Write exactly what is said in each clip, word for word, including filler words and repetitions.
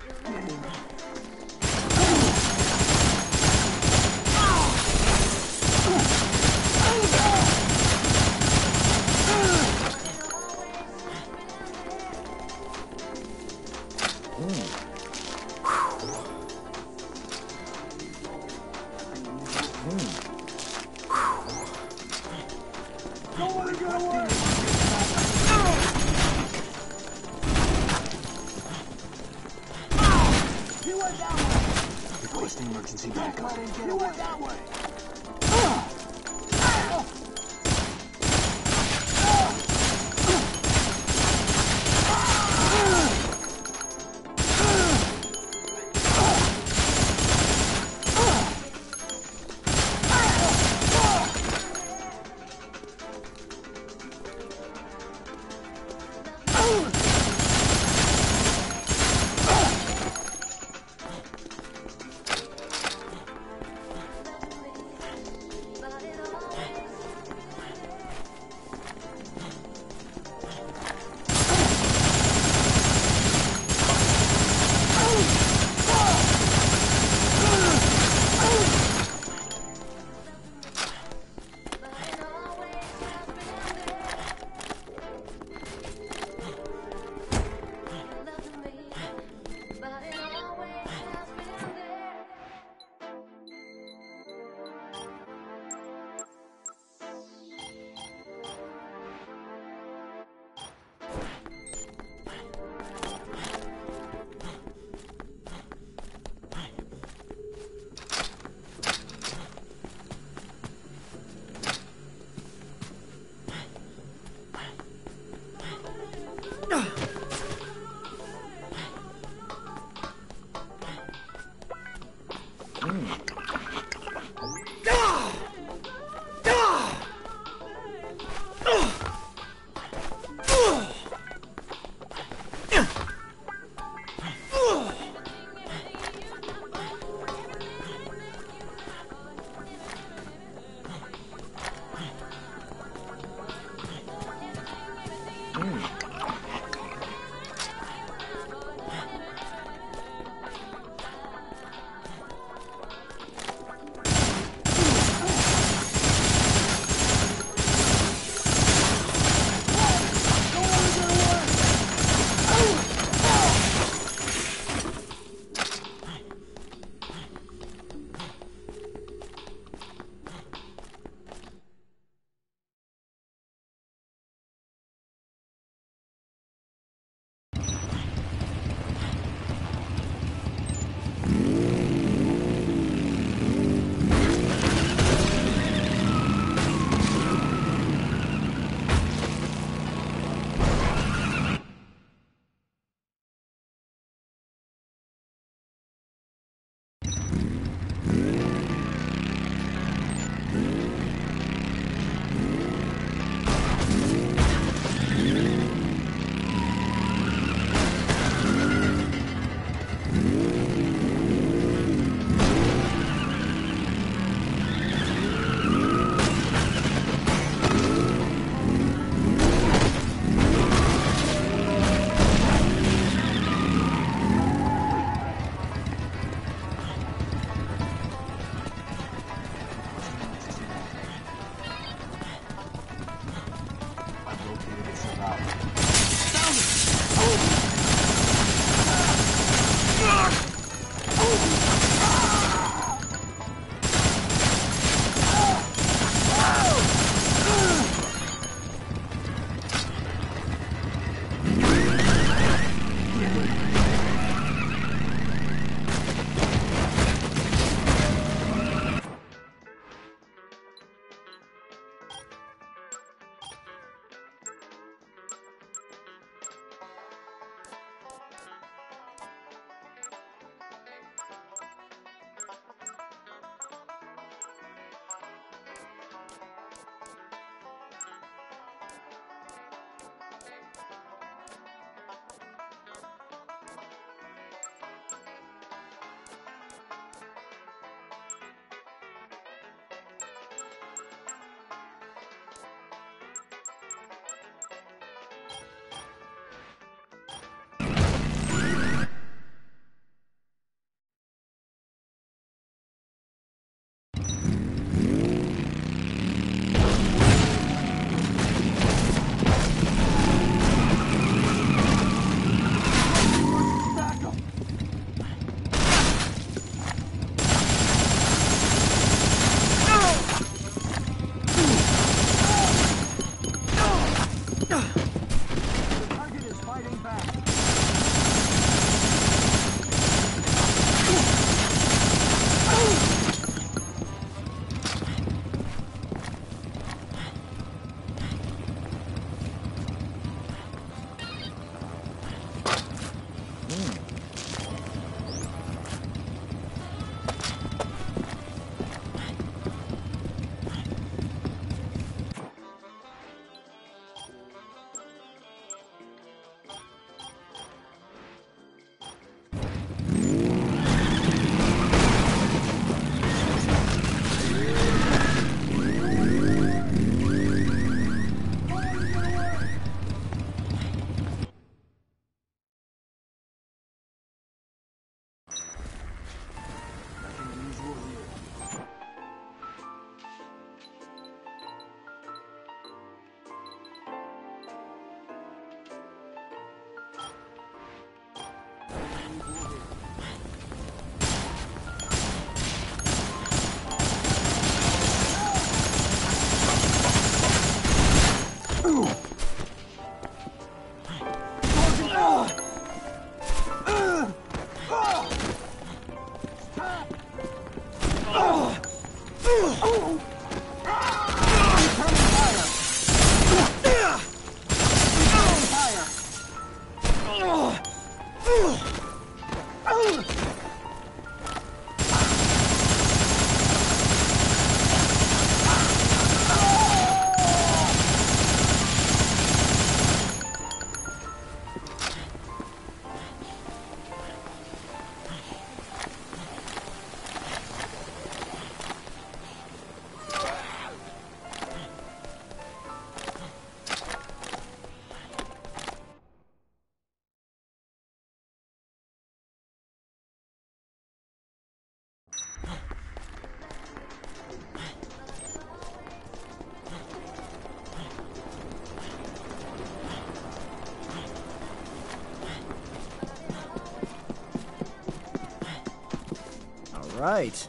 Requesting emergency backup. You went that way. Right.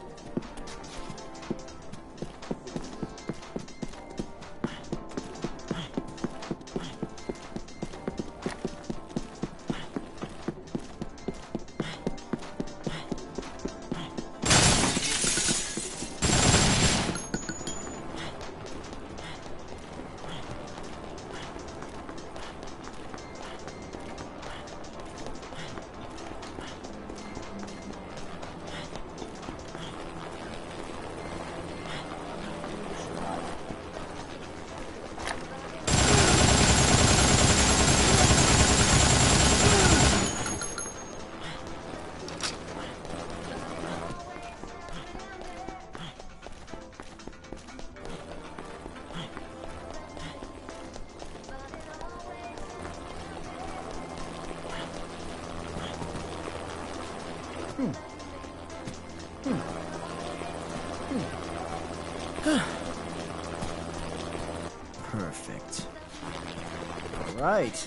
Perfect. All right.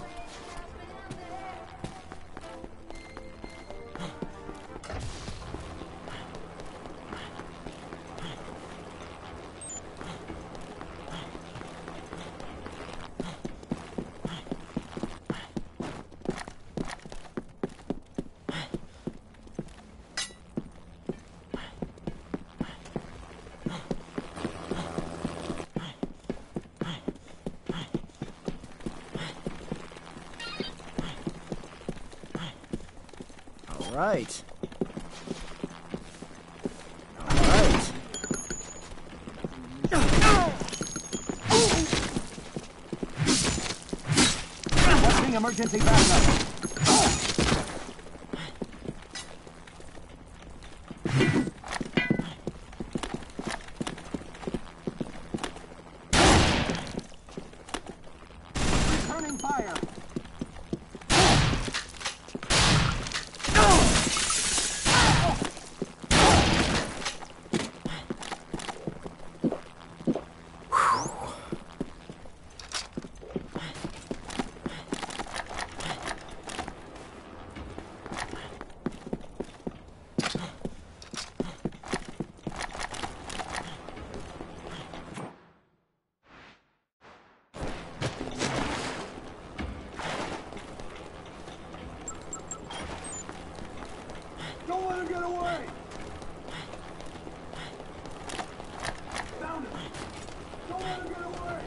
All right. All right. Requesting emergency backup. Returning fire. Don't let him get away! Found him! Don't let him get away!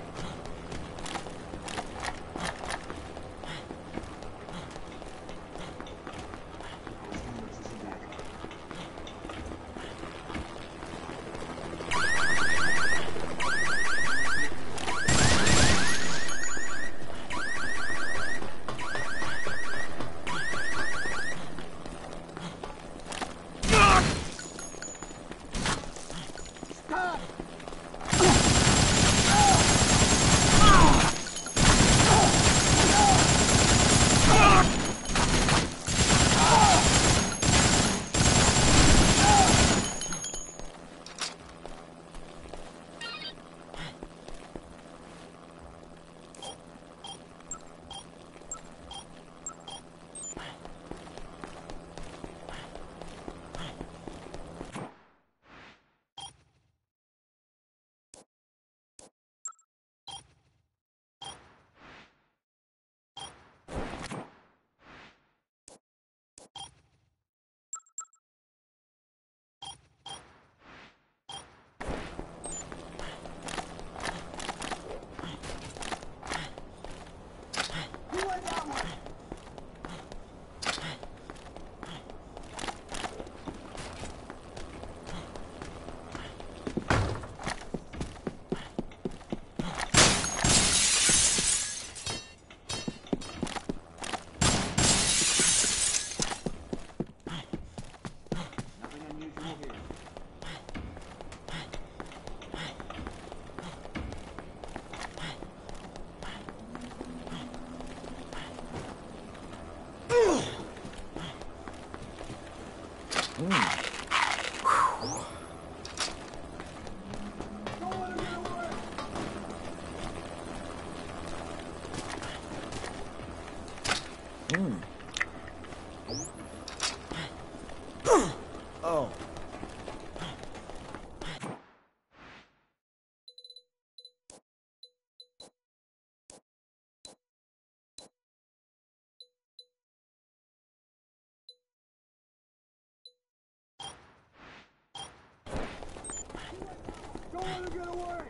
Oh. Don't let him get away!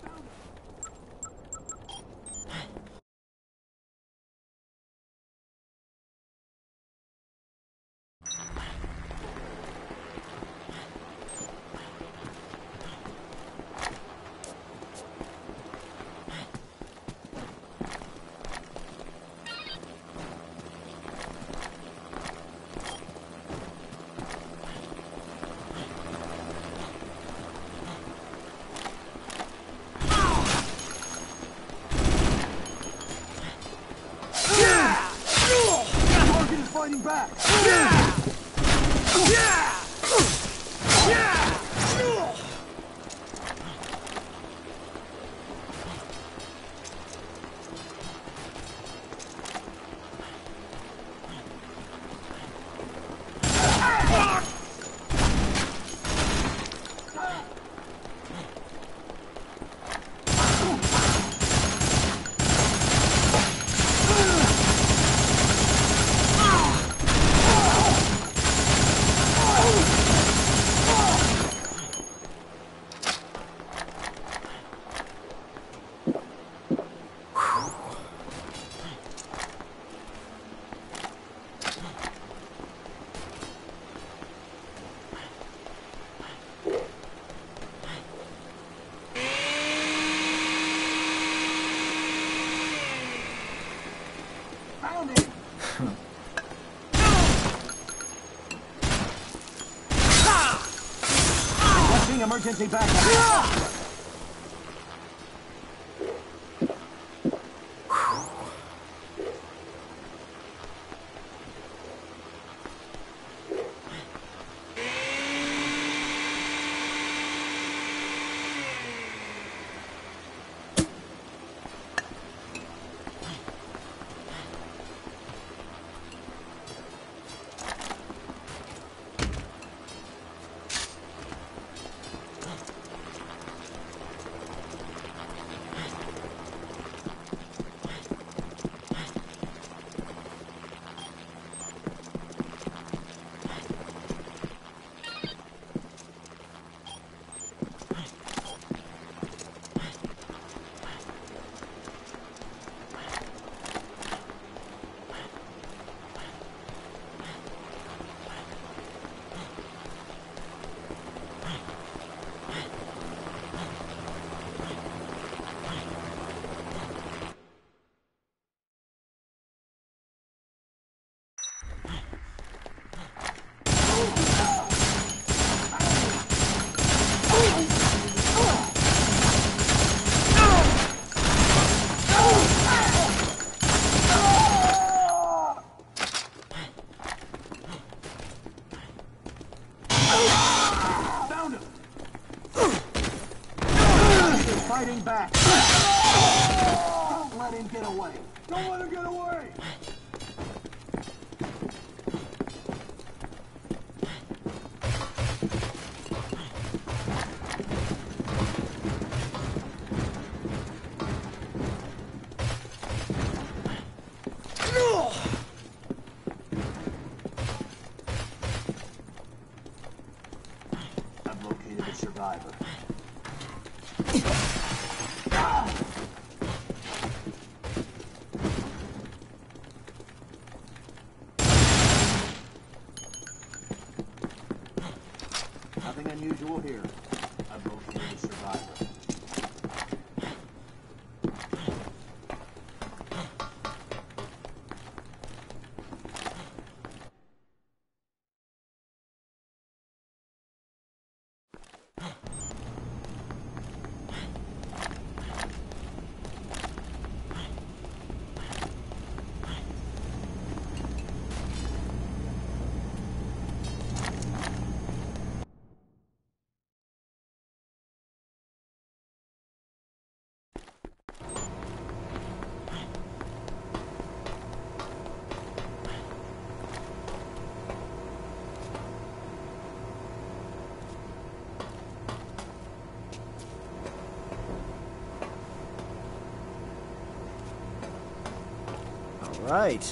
Fighting back! Emergency backup. Fighting back. Don't let him get away. Don't let him get away. I've located a survivor. Nothing unusual here. I've located a survivor. right.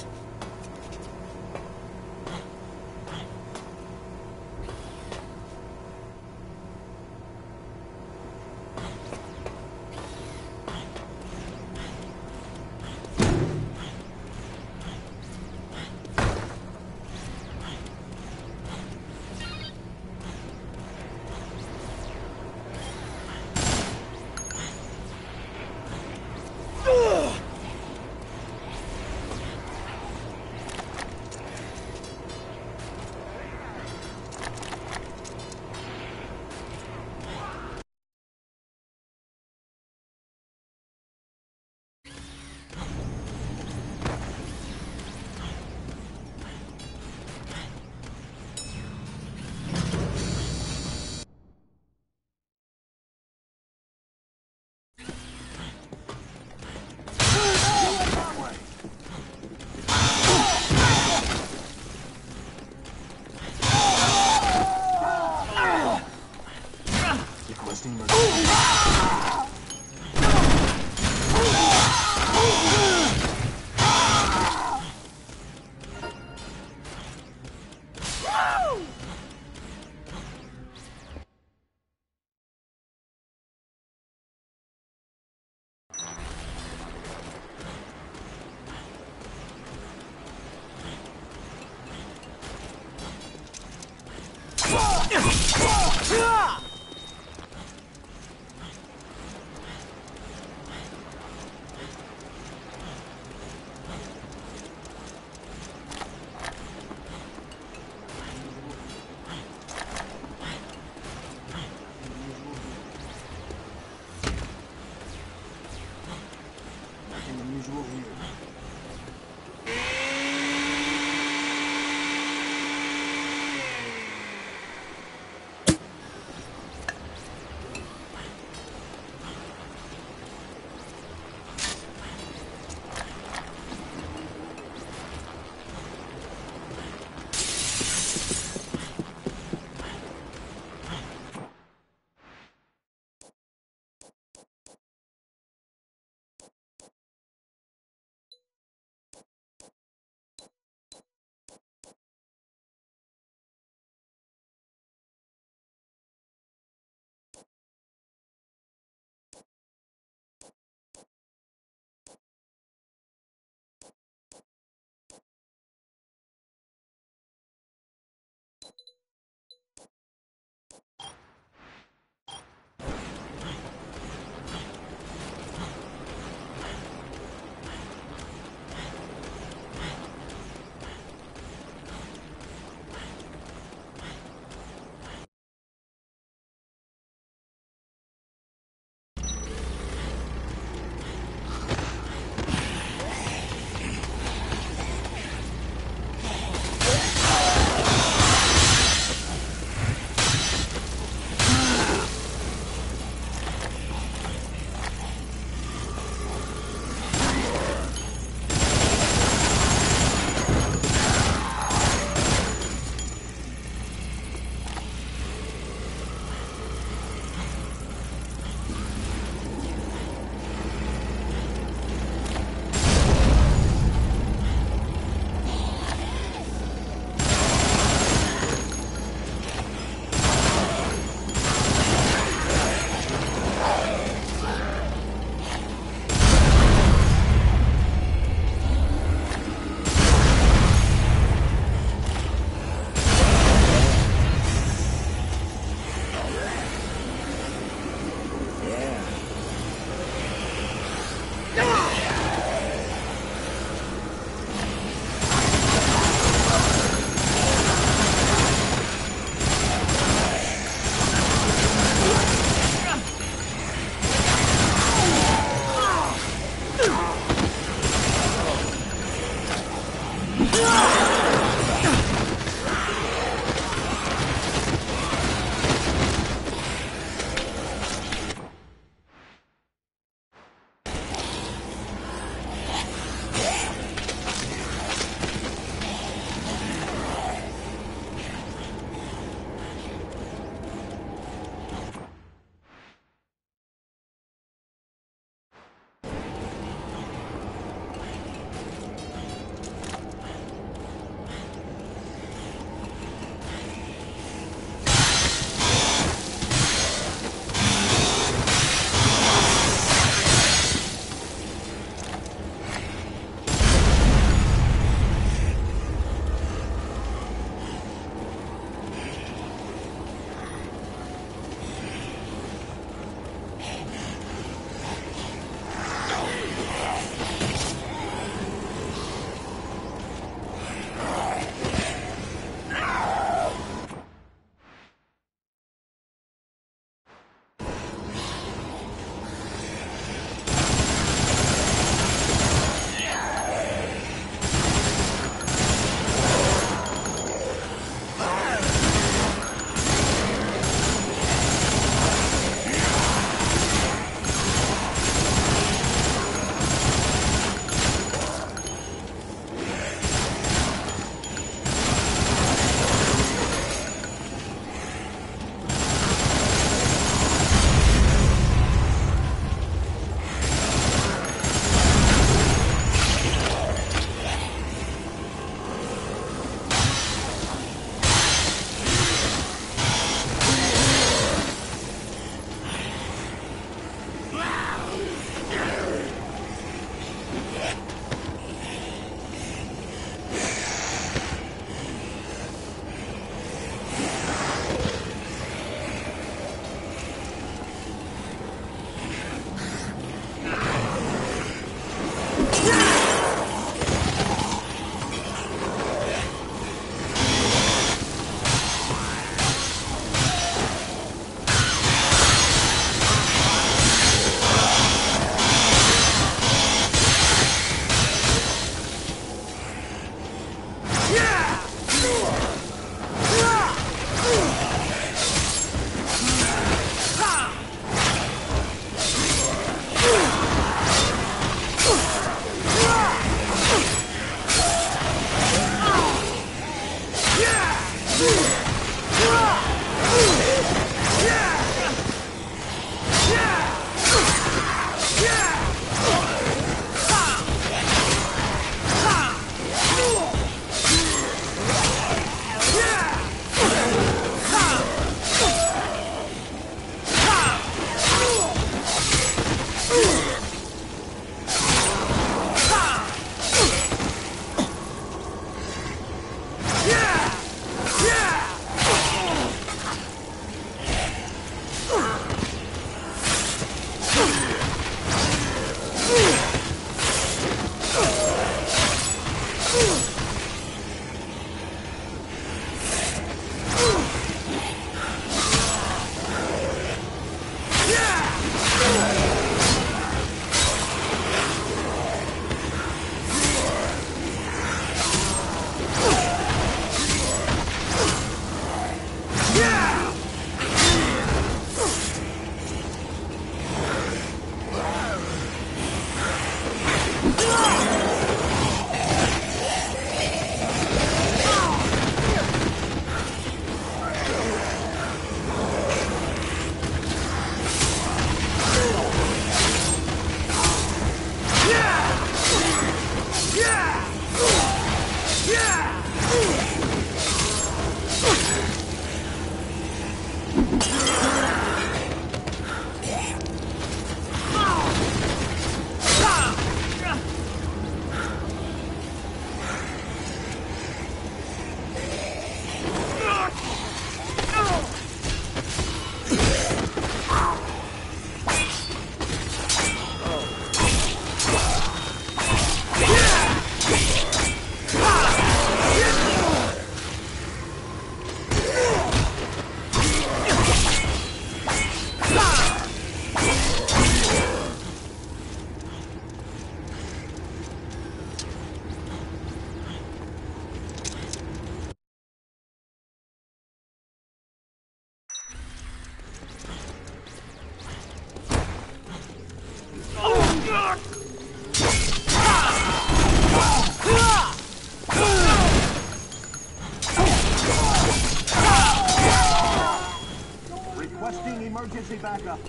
emergency backup.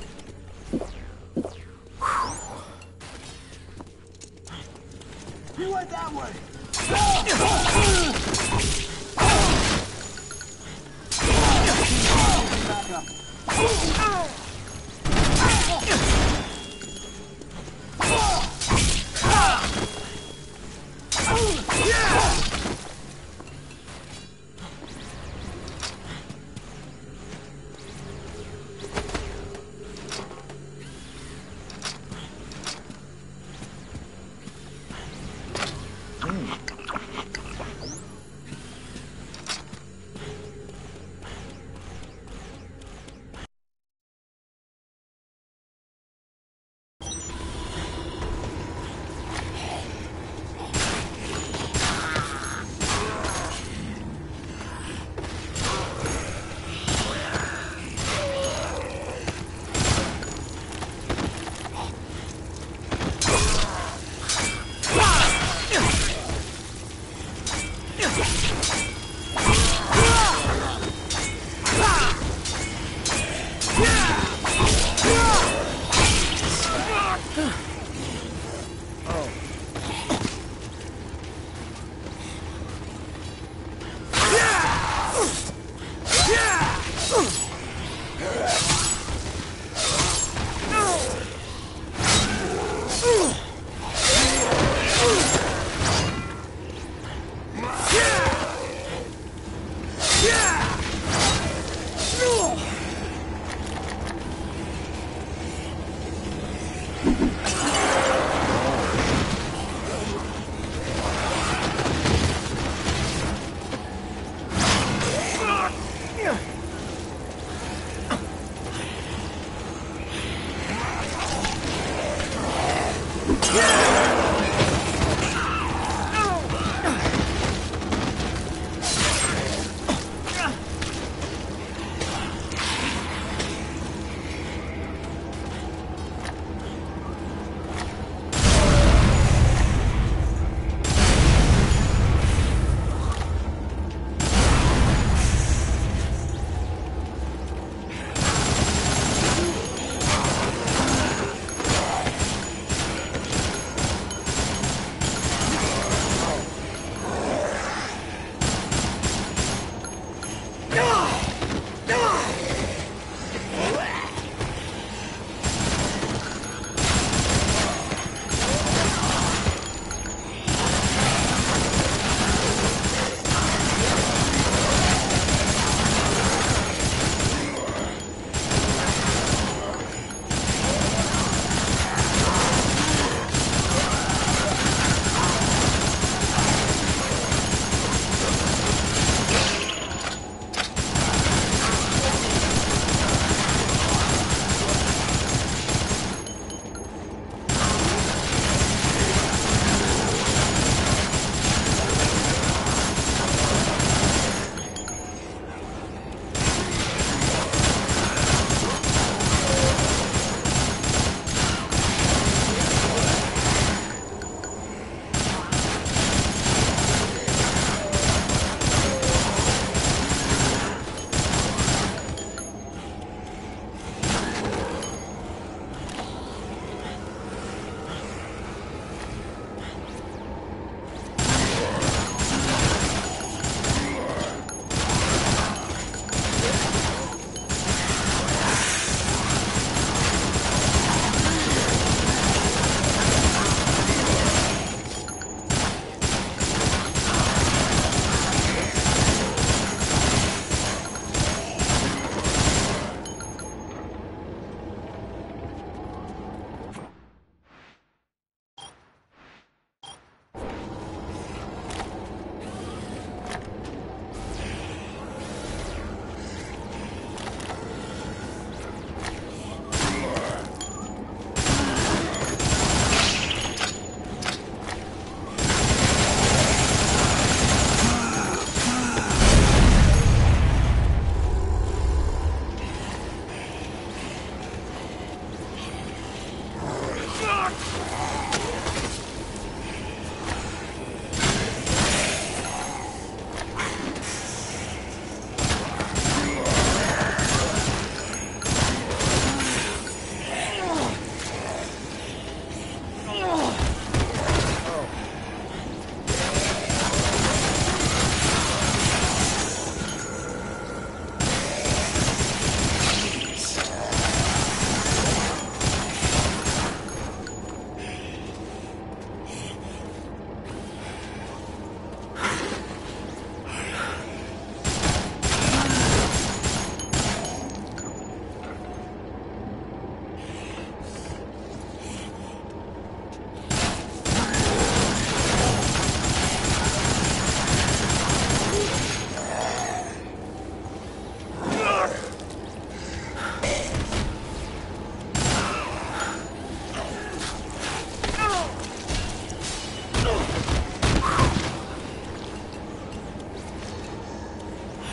You went that way. Backup.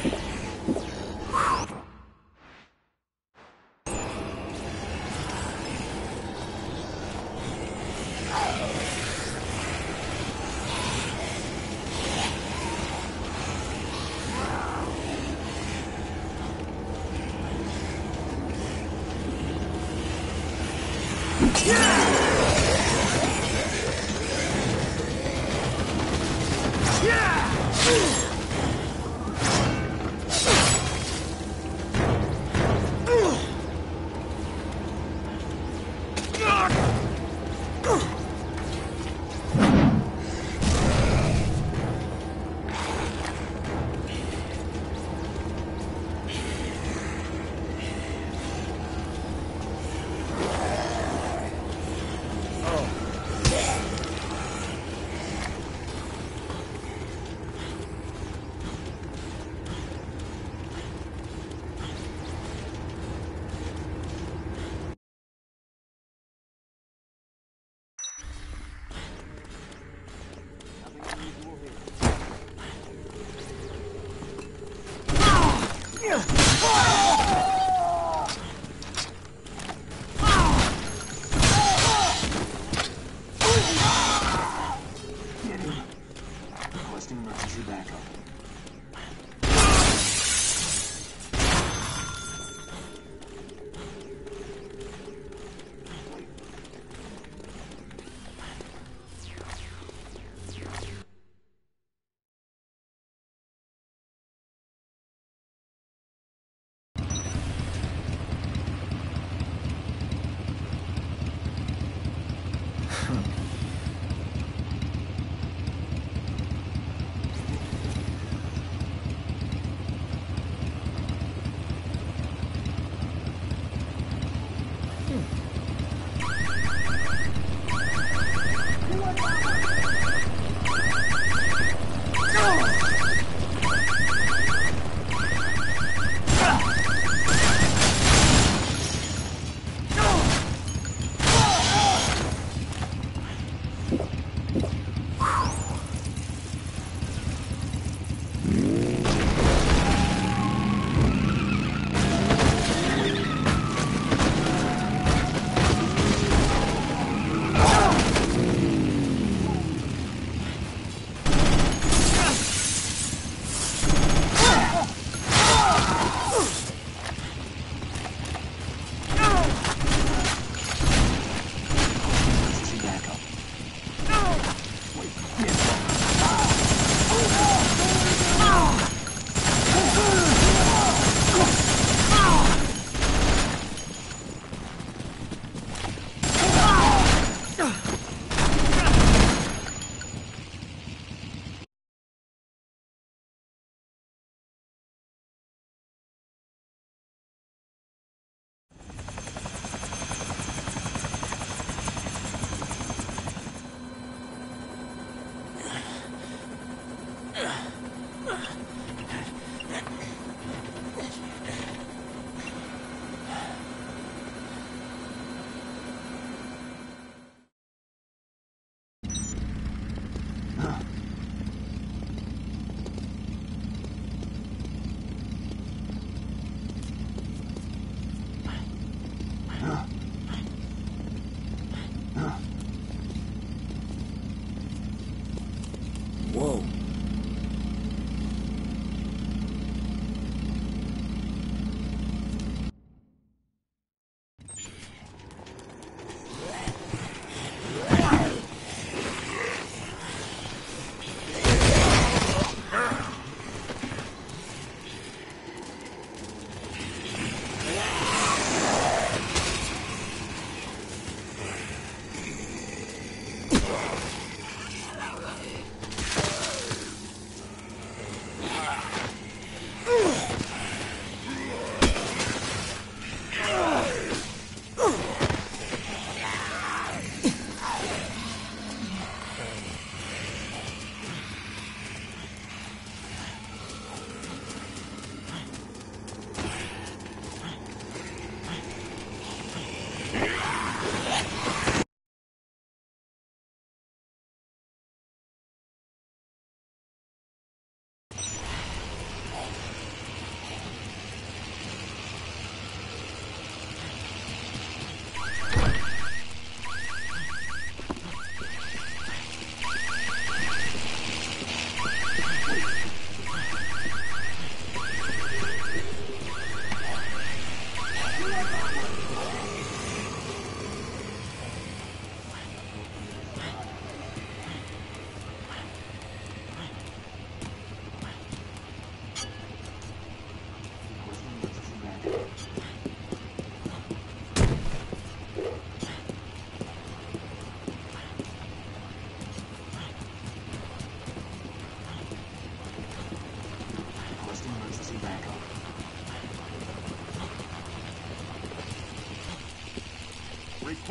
Requesting emergency backup.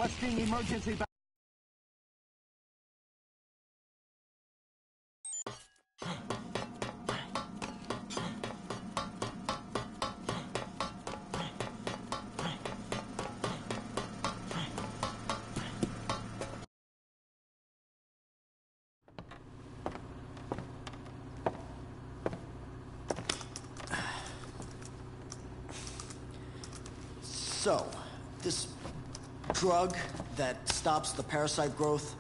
Requesting emergency back. So, this drug that stops the parasite growth,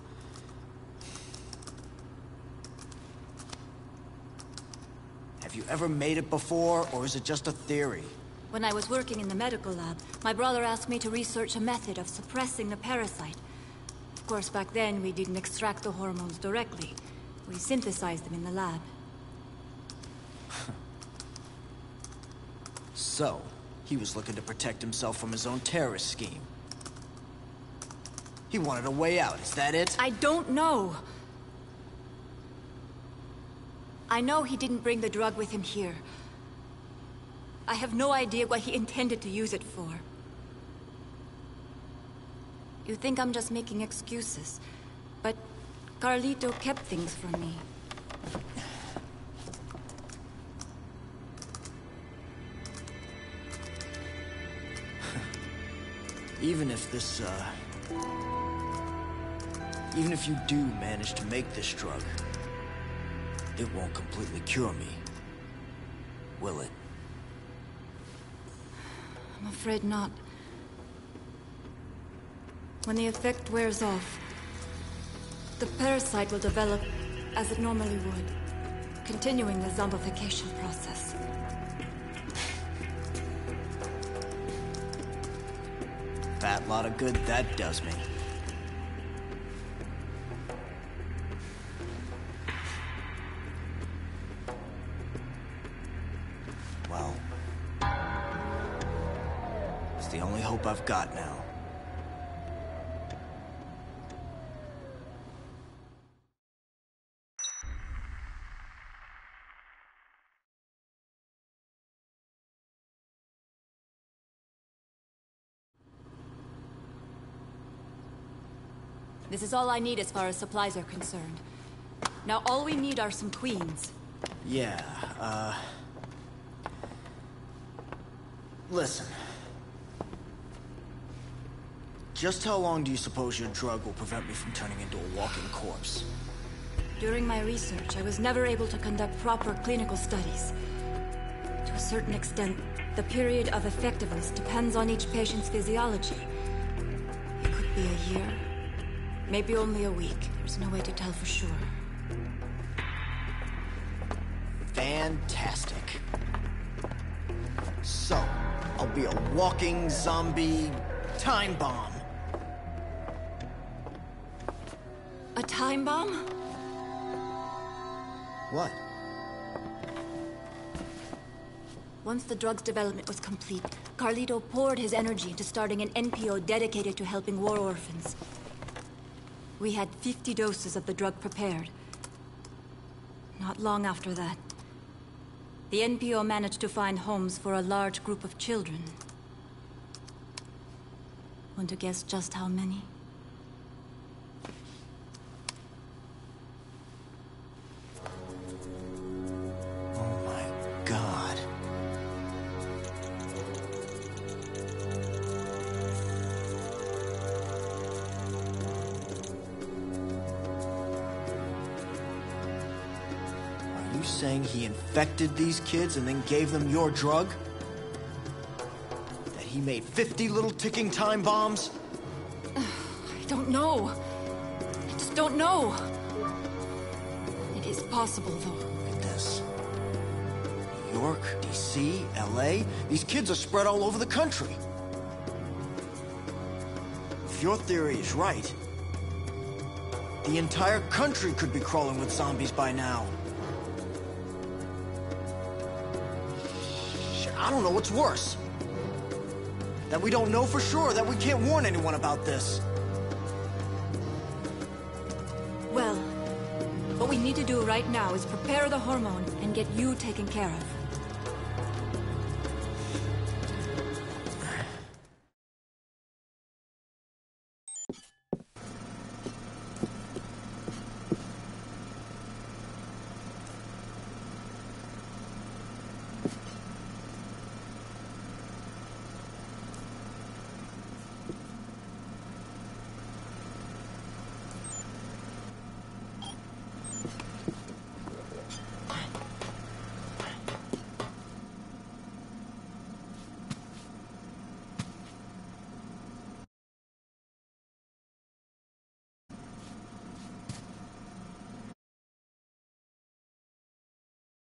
have you ever made it before, or is it just a theory? When I was working in the medical lab, my brother asked me to research a method of suppressing the parasite. Of course, back then, we didn't extract the hormones directly. We synthesized them in the lab. So, he was looking to protect himself from his own terrorist scheme. He wanted a way out, is that it? I don't know. I know he didn't bring the drug with him here. I have no idea what he intended to use it for. You think I'm just making excuses, but Carlito kept things from me. Even if this, uh... even if you do manage to make this drug, it won't completely cure me, will it? I'm afraid not. When the effect wears off, the parasite will develop as it normally would, continuing the zombification process. Fat lot of good that does me. Well, it's the only hope I've got now. This is all I need as far as supplies are concerned. Now all we need are some queens. Yeah, uh... listen. Just how long do you suppose your drug will prevent me from turning into a walking corpse? During my research, I was never able to conduct proper clinical studies. To a certain extent, the period of effectiveness depends on each patient's physiology. It could be a year, maybe only a week. There's no way to tell for sure. Fantastic. So, I'll be a walking zombie time bomb. A time bomb? What? Once the drug's development was complete, Carlito poured his energy into starting an N P O dedicated to helping war orphans. We had fifty doses of the drug prepared. Not long after that, the N P O managed to find homes for a large group of children. Want to guess just how many? Oh my God. Are you saying he infected these kids and then gave them your drug? That he made fifty little ticking time bombs? I don't know. I just don't know. It is possible, though. Look at this. New York, D C, L A, these kids are spread all over the country. If your theory is right, the entire country could be crawling with zombies by now. Shit, I don't know what's worse. That we don't know for sure, that we can't warn anyone about this. Well, what we need to do right now is prepare the hormone and get you taken care of.